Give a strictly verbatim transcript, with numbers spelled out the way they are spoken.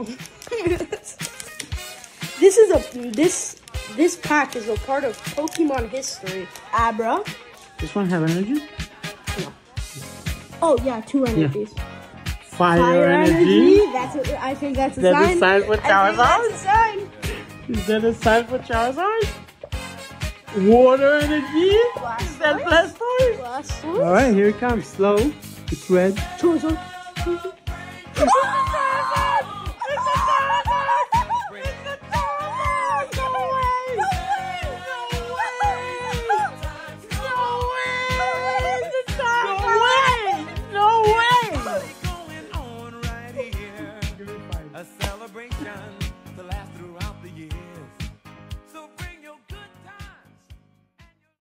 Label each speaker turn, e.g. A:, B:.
A: wrong. This is a this this pack is a part of Pokemon history. Abra.
B: This one have energy?
A: No. Oh yeah, two energies.
B: Yeah. Fire,
A: Fire energy.
B: energy.
A: That's a, I think that's a
B: That's
A: sign.
B: a sign for Charizard.
A: That's a sign.
B: Is that a sign for Charizard? Water energy.
A: Blastoise.
B: Is that Blastoise?
A: Blastoise.
B: All right, here it comes. Slow. It's red.
A: Charizard.